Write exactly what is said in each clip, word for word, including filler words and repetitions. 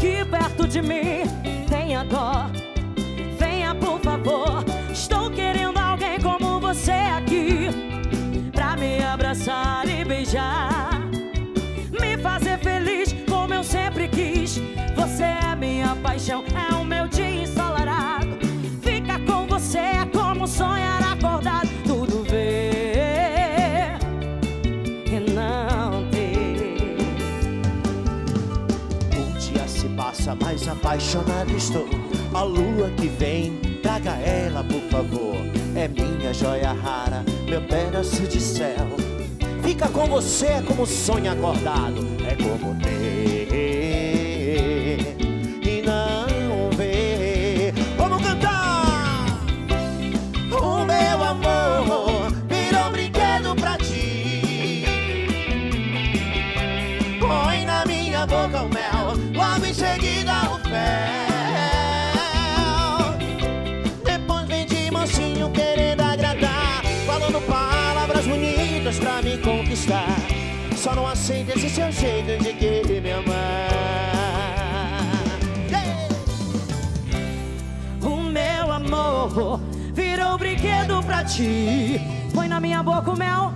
aqui perto de mim. Tenha dó, venha por favor. Estou querendo alguém como você aqui, pra me abraçar e beijar, me fazer feliz como eu sempre quis. Você é minha paixão, é o meu dia ensolarado. Ficar com você é como sonhar acordado. Tudo ver e não ter. O dia se passa, mais apaixonado estou. A lua que vem, traga ela por favor. É minha joia rara, meu pedaço de céu. Fica com você é como sonho acordado. É como ter e não ver. Vamos cantar! O meu amor virou brinquedo pra ti. Põe na minha boca o mel, logo em seguida o fel. Depois vem de mansinho querendo agradar, falando palavras bonitas pra me conquistar. Só não aceita esse seu jeito de querer me amar. Yeah! O meu amor virou brinquedo pra ti. Põe na minha boca o mel,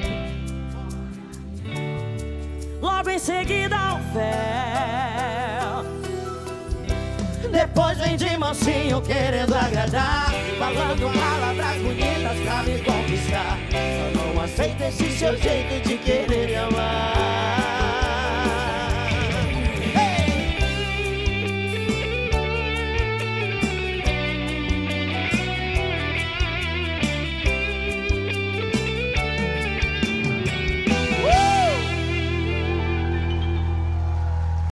logo em seguida o fel. Depois vem de mansinho querendo agradar, falando palavras bonitas pra me conquistar. Só não aceita esse seu jeito